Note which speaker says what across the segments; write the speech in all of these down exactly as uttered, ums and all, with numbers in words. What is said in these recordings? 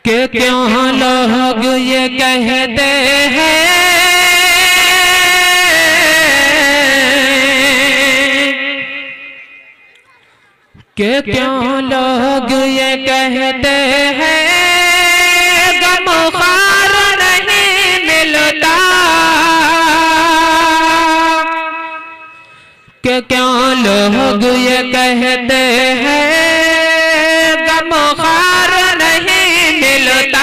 Speaker 1: कि क्यों लोग ये कहते हैं कि क्यों लोग ये कहते हैं गमख्वार नहीं मिलता, कि क्यों लोग ये कहते हैं गमख्वार नहीं मिलता,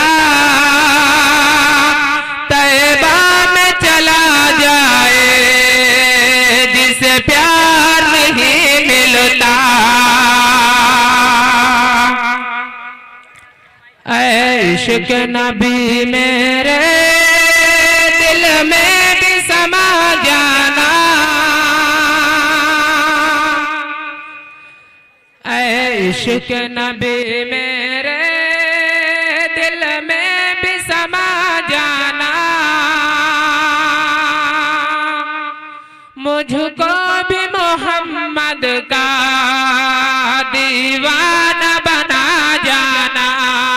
Speaker 1: तैबा में चला जाए जिसे प्यार नहीं मिलता। इश्क नबी मेरे दिल में भी समा जाना, इश्क नबी मेरे दिल में भी समा जाना, मुझको भी मोहम्मद का दीवाना बना जाना।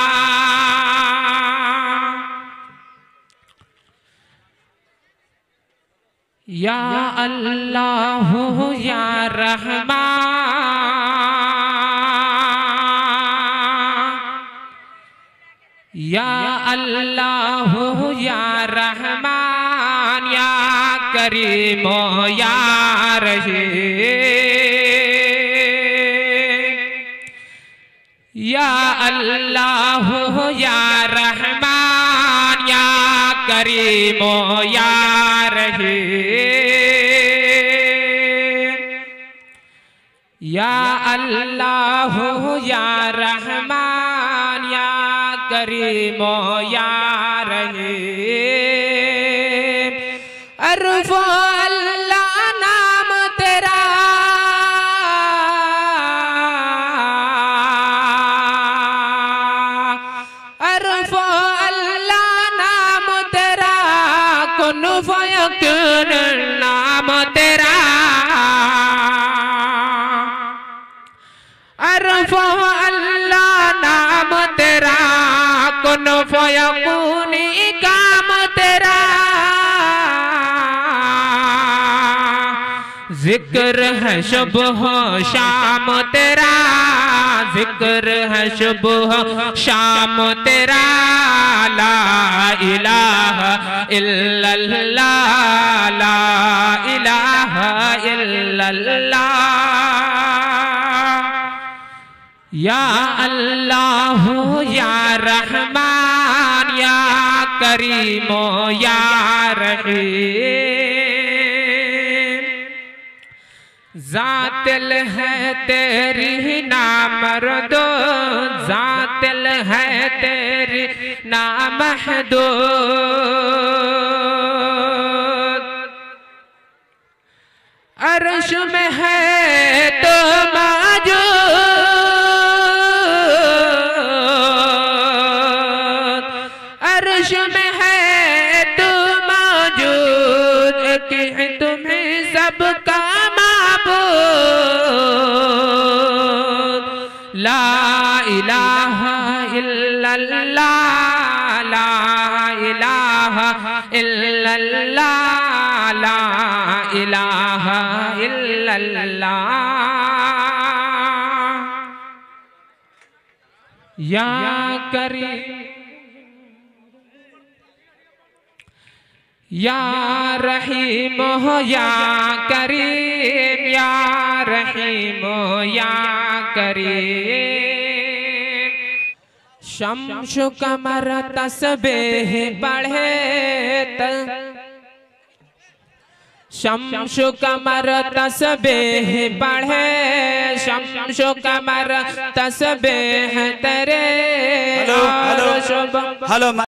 Speaker 1: या अल्लाह या रहमान, या अल्लाह या रहमान, या करीम या रहीम, या अल्लाह या रहमान, या करीम या रहीम, या अल्लाह या रहमान, या करीम या रहीम। अरफ़ अल्लाह नाम तेरा, अरफ़ अल्लाह नाम तेरा, कुन फयकुन नाम तेरा, अरफ़ अल्लाह नाम तेरा, कुन फयकुन काम तेरा। जिक्र है सुबह शाम तेरा, जिक्र है सुबह शाम तेरा, ला इलाहा इल्लल्लाह, ला इलाहा इल्लल्लाह। या अल्लाह या रहमान, या करीम या रहीम। ज़ातिल है तेरी नामर्दो, ज़ातिल है तेरी नामहदूद, अर्श में है तो मौजूद, अर्श में है तो मौजूद, कि तुम्हें सबका माबूद। ला इलाहा इल्लल्लाह, ला इलाहा इल्लल्लाह, ला इलाहा इल्लल्लाह। या करीम या रहीम या करीम, या रहीम या करीम। शम्स कमर तस्बीह पढ़े, शम्स कमर तस्बीह पढ़े, शम्स कमर तस्बीह तेरे।
Speaker 2: Hello hello hello.